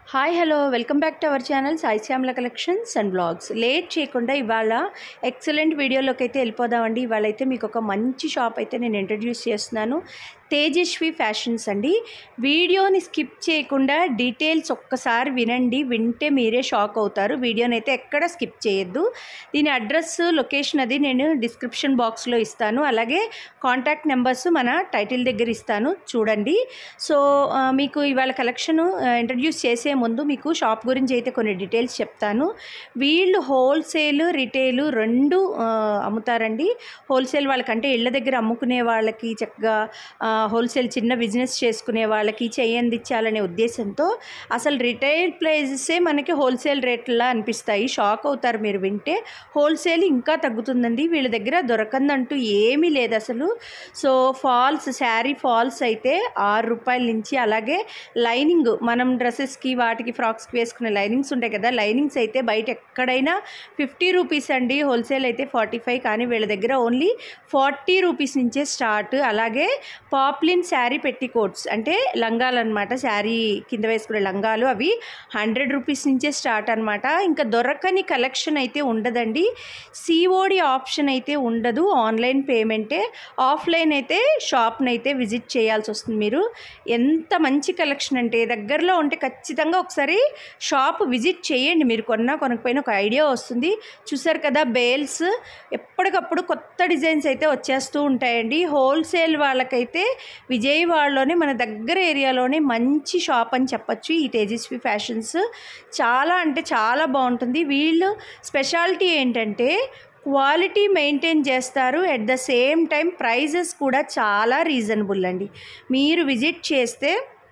Hi hello welcome back to our channel Sai Shyamala collections and blogs. Late చేయకుండా ఇవాళ excellent వీడియోలోకి అయితే వెళ్ళిపోదామండి. ఇవాళ అయితే మీకు ఒక మంచి షాప్ అయితే నేను ఇంట్రడ్యూస్ చేస్తున్నాను, తేజస్వి ఫ్యాషన్స్ అండి. వీడియోని స్కిప్ చేయకుండా డీటెయిల్స్ ఒక్కసారి వినండి, వింటే మీరే షాక్ అవుతారు. వీడియోని అయితే ఎక్కడ స్కిప్ చేయొద్దు. దీని అడ్రస్, లొకేషన్ అది నేను డిస్క్రిప్షన్ బాక్స్లో ఇస్తాను, అలాగే కాంటాక్ట్ నెంబర్స్ మన టైటిల్ దగ్గర ఇస్తాను, చూడండి. సో మీకు ఇవాళ కలెక్షన్ ఇంట్రడ్యూస్ చేసే ముందు మీకు షాప్ గురించి అయితే కొన్ని డీటెయిల్స్ చెప్తాను. వీళ్ళు హోల్సేల్, రిటైల్ రెండు అమ్ముతారండి. హోల్సేల్ వాళ్ళకంటే ఇళ్ళ దగ్గర అమ్ముకునే వాళ్ళకి, చక్కగా హోల్సేల్ చిన్న బిజినెస్ చేసుకునే వాళ్ళకి చేయందించాలనే ఉద్దేశంతో అసలు రిటైల్ ప్రైజెసే మనకి హోల్సేల్ రేట్లా అనిపిస్తాయి. షాక్ అవుతారు మీరు వింటే. హోల్సేల్ ఇంకా తగ్గుతుందండి వీళ్ళ దగ్గర, దొరకందంటూ ఏమీ లేదు అసలు. సో ఫాల్స్, శారీ ఫాల్స్ అయితే 6 రూపాయల నుంచి, అలాగే లైనింగ్ మనం డ్రెస్సెస్కి వాటికి ఫ్రాక్స్కి వేసుకునే లైనింగ్స్ ఉంటాయి కదా, లైనింగ్స్ అయితే బయట ఎక్కడైనా 50 రూపీస్ అండి, హోల్సేల్ అయితే 45, కానీ వీళ్ళ దగ్గర ఓన్లీ 40 రూపీస్ నుంచే స్టార్ట్. అలాగే పాప్లిన్ శారీ పెట్టికోట్స్ అంటే లంగాలు అనమాట, శారీ కింద వేసుకునే లంగాలు, అవి 100 రూపీస్ నుంచే స్టార్ట్ అనమాట. ఇంకా దొరకని కలెక్షన్ అయితే ఉండదండి. సిఓడి ఆప్షన్ అయితే ఉండదు, ఆన్లైన్ పేమెంటే. ఆఫ్లైన్ అయితే షాప్ని అయితే విజిట్ చేయాల్సి వస్తుంది మీరు. ఎంత మంచి కలెక్షన్ అంటే, దగ్గరలో ఉంటే ఖచ్చితంగా ఒకసారి షాప్ విజిట్ చేయండి. మీరు కొనకపోయినా ఒక ఐడియా వస్తుంది. చూసారు కదా బేల్స్, ఎప్పటికప్పుడు కొత్త డిజైన్స్ అయితే వచ్చేస్తూ ఉంటాయండి. హోల్సేల్ వాళ్ళకైతే విజయవాడలోనే మన దగ్గర ఏరియాలోనే మంచి షాప్ అని చెప్పచ్చు ఈ తేజస్వి ఫ్యాషన్స్. చాలా అంటే చాలా బాగుంటుంది. వీళ్ళు స్పెషాలిటీ ఏంటంటే క్వాలిటీ మెయింటైన్ చేస్తారు, at the same time prices కూడా చాలా రీజనబుల్ అండి. మీరు విజిట్ చేస్తే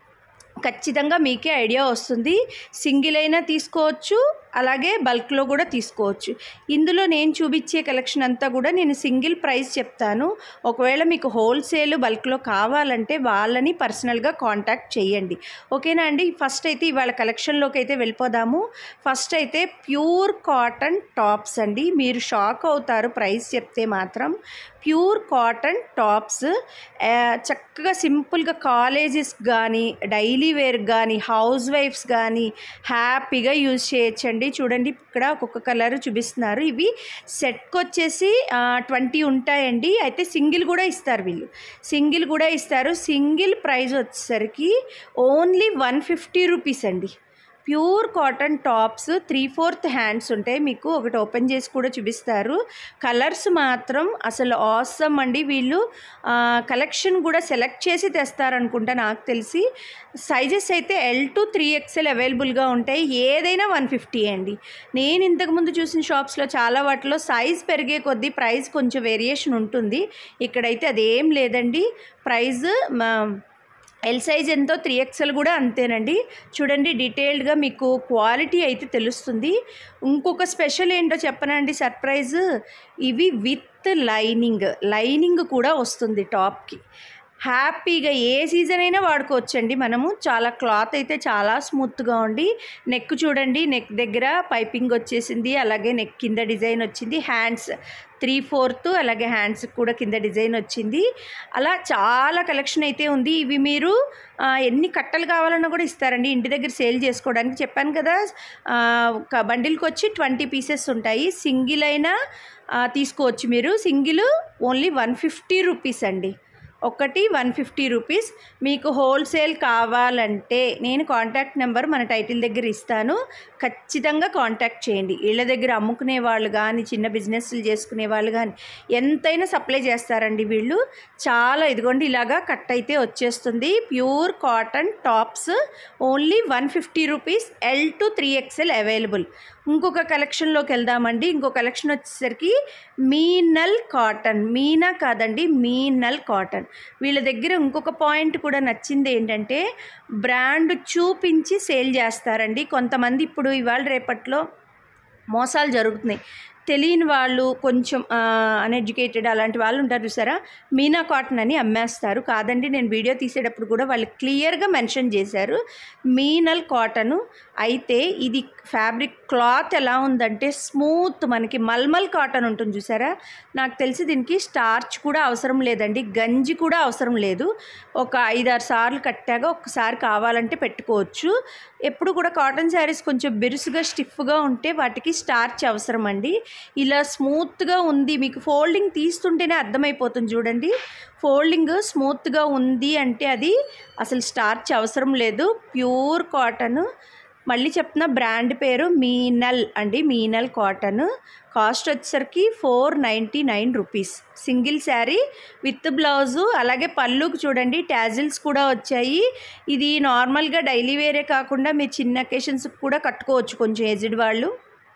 ఖచ్చితంగా మీకే ఐడియా వస్తుంది. సింగిల్ అయినా తీసుకోవచ్చు, అలాగే బల్క్లో కూడా తీసుకోవచ్చు. ఇందులో నేను చూపించే కలెక్షన్ అంతా కూడా నేను సింగిల్ ప్రైస్ చెప్తాను. ఒకవేళ మీకు హోల్సేల్, బల్క్లో కావాలంటే వాళ్ళని పర్సనల్గా కాంటాక్ట్ చేయండి, ఓకేనా అండి. ఫస్ట్ అయితే ఇవాళ కలెక్షన్లోకి అయితే వెళ్ళిపోదాము. ఫస్ట్ అయితే ప్యూర్ కాటన్ టాప్స్ అండి. మీరు షాక్ అవుతారు ప్రైస్ చెప్తే మాత్రం. ప్యూర్ కాటన్ టాప్స్ చక్కగా సింపుల్గా కాలేజెస్ కానీ, డైలీ వేర్ కానీ, హౌస్ వైఫ్స్ కానీ హ్యాపీగా యూజ్ చేయొచ్చండి. చూడండి ఇక్కడ ఒక్కొక్క కలర్ చూపిస్తున్నారు. ఇవి సెట్కి వచ్చేసి 20 ఉంటాయండి. అయితే సింగిల్ కూడా ఇస్తారు వీళ్ళు, సింగిల్ కూడా ఇస్తారు. సింగిల్ ప్రైస్ వచ్చేసరికి ఓన్లీ 150 రూపీస్ అండి. ప్యూర్ కాటన్ టాప్స్ 3/4 హ్యాండ్స్ ఉంటాయి. మీకు ఒకటి ఓపెన్ చేసి కూడా చూపిస్తారు. కలర్స్ మాత్రం అసలు ఆసమ్ అండి. వీళ్ళు కలెక్షన్ కూడా సెలెక్ట్ చేసి తెస్తారనుకుంటా నాకు తెలిసి. సైజెస్ అయితే L to 3XL అవైలబుల్గా ఉంటాయి. ఏదైనా 150 అండి. నేను ఇంతకుముందు చూసిన షాప్స్లో చాలా వాటిలో సైజ్ పెరిగే కొద్దీ ప్రైస్ కొంచెం వేరియేషన్ ఉంటుంది. ఇక్కడైతే అదేం లేదండి. ప్రైజ్ ఎల్ సైజ్ ఎంతో 3XL కూడా అంతేనండి. చూడండి డీటెయిల్డ్గా మీకు క్వాలిటీ అయితే తెలుస్తుంది. ఇంకొక స్పెషల్ ఏంటో చెప్పనండి, సర్ప్రైజ్. ఇవి విత్ లైనింగ్ కూడా వస్తుంది టాప్కి. హ్యాపీగా ఏ సీజన్ అయినా వాడుకోవచ్చండి మనము. చాలా క్లాత్ అయితే చాలా స్మూత్గా ఉండి, నెక్ చూడండి, నెక్ దగ్గర పైపింగ్ వచ్చేసింది, అలాగే నెక్ కింద డిజైన్ వచ్చింది. హ్యాండ్స్ 3/4, అలాగే హ్యాండ్స్ కూడా కింద డిజైన్ వచ్చింది. అలా చాలా కలెక్షన్ అయితే ఉంది. ఇవి మీరు ఎన్ని కట్టలు కావాలన్నా కూడా ఇస్తారండి, ఇంటి దగ్గర సేల్ చేసుకోవడానికి. చెప్పాను కదా, ఒక బండిల్కి వచ్చి 20 పీసెస్ ఉంటాయి. సింగిల్ అయినా తీసుకోవచ్చు మీరు. సింగిల్ ఓన్లీ 150 రూపీస్ అండి, ఒకటి 150 రూపీస్. మీకు హోల్సేల్ కావాలంటే నేను కాంటాక్ట్ నెంబర్ మన టైటిల్ దగ్గర ఇస్తాను, ఖచ్చితంగా కాంటాక్ట్ చేయండి. ఇళ్ళ దగ్గర అమ్ముకునే వాళ్ళు కానీ, చిన్న బిజినెస్లు చేసుకునే వాళ్ళు కానీ ఎంతైనా సప్లై చేస్తారండి వీళ్ళు. చాలా ఇదిగోండి ఇలాగా కట్ అయితే వచ్చేస్తుంది. Pure cotton tops only 150 rupees, L to 3XL available. ఇంకొక కలెక్షన్లోకి వెళ్దామండి. ఇంకో కలెక్షన్ వచ్చేసరికి మీనల్ కాటన్, మీనా కాదండి, మీనల్ కాటన్. వీళ్ళ దగ్గర ఇంకొక పాయింట్ కూడా నచ్చింది ఏంటంటే, బ్రాండ్ చూపించి సేల్ చేస్తారండి. కొంతమంది ఇప్పుడు ఇవాళ రేపట్లో మోసాలు జరుగుతున్నాయి. తెలియని వాళ్ళు కొంచెం అన్ఎడ్యుకేటెడ్ అలాంటి వాళ్ళు ఉంటారు చూసారా, మీనా కాటన్ అని అమ్మేస్తారు. కాదండి, నేను వీడియో తీసేటప్పుడు కూడా వాళ్ళు క్లియర్గా మెన్షన్ చేశారు మీనల్ కాటను. అయితే ఇది ఫ్యాబ్రిక్ క్లాత్ ఎలా ఉందంటే స్మూత్, మనకి మల్మల్ కాటన్ ఉంటుంది చూసారా. నాకు తెలిసి దీనికి స్టార్చ్ కూడా అవసరం లేదండి, గంజి కూడా అవసరం లేదు. ఒక 5-6 సార్లు కట్టాక ఒక్కసారి కావాలంటే పెట్టుకోవచ్చు. ఎప్పుడు కూడా కాటన్ శారీస్ కొంచెం బిరుసుగా స్టిఫ్గా ఉంటే వాటికి స్టార్చ్ అవసరం అండి. ఇలా స్మూత్గా ఉంది, మీకు ఫోల్డింగ్ తీస్తుంటేనే అర్థమైపోతుంది చూడండి. ఫోల్డింగ్ స్మూత్గా ఉంది అంటే అది అసలు స్టార్చ్ అవసరం లేదు, ప్యూర్ కాటన్. మళ్ళీ చెప్తున్నా, బ్రాండ్ పేరు మీనల్ అండి, మీనల్ కాటన్. కాస్ట్ వచ్చేసరికి 499 rupees single sari with blouse. అలాగే పళ్ళుకి చూడండి టాజిల్స్ కూడా వచ్చాయి. ఇది నార్మల్గా డైలీ వేరే కాకుండా మీరు చిన్న అకేషన్స్కి కూడా కట్టుకోవచ్చు, కొంచెం ఏజ్డ్ వాళ్ళు.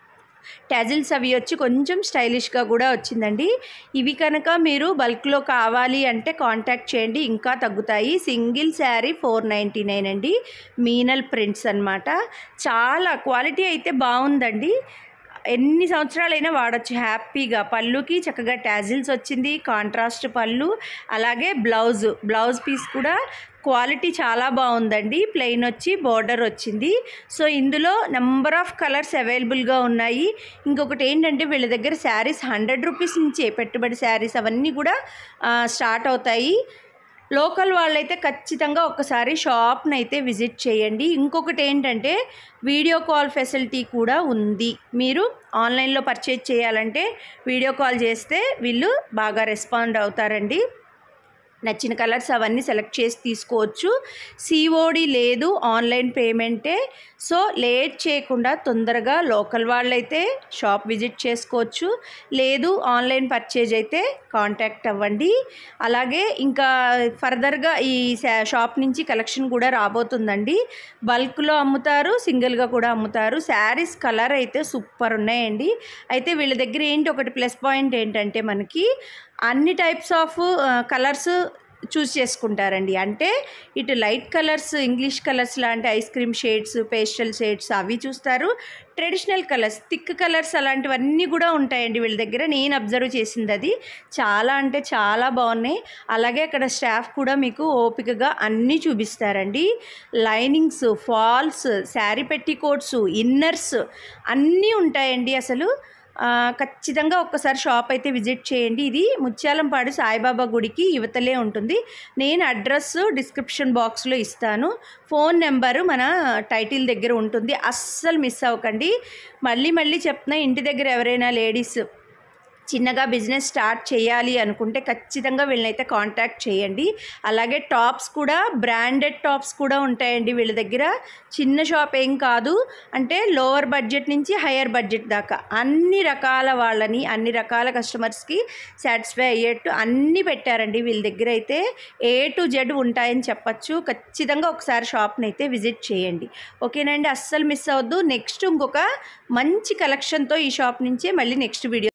టాజిల్స్ అవి వచ్చి కొంచెం స్టైలిష్గా కూడా వచ్చిందండి. ఇవి కనుక మీరు బల్క్లో కావాలి అంటే కాంటాక్ట్ చేయండి, ఇంకా తగ్గుతాయి. సింగిల్ శారీ 499 అండి, మీనల్ ప్రింట్స్ అన్నమాట. చాలా క్వాలిటీ అయితే బాగుందండి, ఎన్ని సంవత్సరాలైనా వాడచ్చు హ్యాపీగా. పళ్ళుకి చక్కగా టాజిల్స్ వచ్చింది, కాంట్రాస్ట్ పళ్ళు. అలాగే బ్లౌజ్ పీస్ కూడా క్వాలిటీ చాలా బాగుందండి, ప్లెయిన్ వచ్చి బోర్డర్ వచ్చింది. సో ఇందులో నెంబర్ ఆఫ్ కలర్స్ అవైలబుల్గా ఉన్నాయి. ఇంకొకటి ఏంటంటే వీళ్ళ దగ్గర శారీస్ 100 రూపీస్ నుంచే పెట్టుబడి శారీస్ అవన్నీ కూడా స్టార్ట్ అవుతాయి. లోకల్ వాళ్ళైతే ఖచ్చితంగా ఒక్కసారి షాప్ని అయితే విజిట్ చేయండి. ఇంకొకటి ఏంటంటే వీడియో కాల్ ఫెసిలిటీ కూడా ఉంది. మీరు ఆన్లైన్లో పర్చేజ్ చేయాలంటే వీడియో కాల్ చేస్తే వీళ్ళు బాగా రెస్పాండ్ అవుతారండి. నచ్చిన కలర్స్ అవన్నీ సెలెక్ట్ చేసి తీసుకోవచ్చు. సిఓడి లేదు, ఆన్లైన్ పేమెంటే. సో లేట్ చేయకుండా తొందరగా లోకల్ వాళ్ళైతే షాప్ విజిట్ చేసుకోవచ్చు, లేదు ఆన్లైన్ పర్చేజ్ అయితే కాంటాక్ట్ అవ్వండి. అలాగే ఇంకా ఫర్దర్గా ఈ షాప్ నుంచి కలెక్షన్ కూడా రాబోతుందండి. బల్క్లో అమ్ముతారు, సింగిల్గా కూడా అమ్ముతారు. శారీస్ కలర్ అయితే సూపర్ ఉన్నాయండి. అయితే వీళ్ళ దగ్గర ఏంటి ఒకటి ప్లస్ పాయింట్ ఏంటంటే మనకి అన్ని టైప్స్ ఆఫ్ కలర్స్ చూస్ చేసుకుంటారండి. అంటే ఇటు లైట్ కలర్స్, ఇంగ్లీష్ కలర్స్ లాంటి ice cream shades, pastel shades అవి చూస్తారు. ట్రెడిషనల్ కలర్స్, థిక్ కలర్స్ అలాంటివన్నీ కూడా ఉంటాయండి వీళ్ళ దగ్గర. నేను అబ్జర్వ్ చేసింది అది. చాలా అంటే చాలా బాగున్నాయి. అలాగే అక్కడ స్టాఫ్ కూడా మీకు ఓపికగా అన్నీ చూపిస్తారండి. Linings, falls, sari petticoats, inners అన్నీ ఉంటాయండి. అసలు ఖచ్చితంగా ఒక్కసారి షాప్ అయితే విజిట్ చేయండి. ఇది ముత్యాలంపాడు సాయిబాబా గుడికి యువతలే ఉంటుంది. నేను అడ్రస్ డిస్క్రిప్షన్ బాక్స్లో ఇస్తాను, ఫోన్ నెంబరు మన టైటిల్ దగ్గర ఉంటుంది, అస్సలు మిస్ అవ్వకండి. మళ్ళీ చెప్తున్నా, ఇంటి దగ్గర ఎవరైనా లేడీస్ చిన్నగా బిజినెస్ స్టార్ట్ చేయాలి అనుకుంటే ఖచ్చితంగా వీళ్ళనైతే కాంటాక్ట్ చేయండి. అలాగే టాప్స్ కూడా బ్రాండెడ్ టాప్స్ కూడా ఉంటాయండి వీళ్ళ దగ్గర. చిన్న షాప్ ఏం కాదు, అంటే లోవర్ బడ్జెట్ నుంచి హయ్యర్ బడ్జెట్ దాకా అన్ని రకాల వాళ్ళని, అన్ని రకాల కస్టమర్స్కి సాటిస్ఫై అయ్యేట్టు అన్నీ పెట్టారండి వీళ్ళ దగ్గర. అయితే A to Z ఉంటాయని చెప్పచ్చు. ఖచ్చితంగా ఒకసారి షాప్ని అయితే విజిట్ చేయండి. ఓకేనండి, అస్సలు మిస్ అవ్వద్దు. నెక్స్ట్ ఇంకొక మంచి కలెక్షన్తో ఈ షాప్ నుంచే మళ్ళీ నెక్స్ట్ వీడియో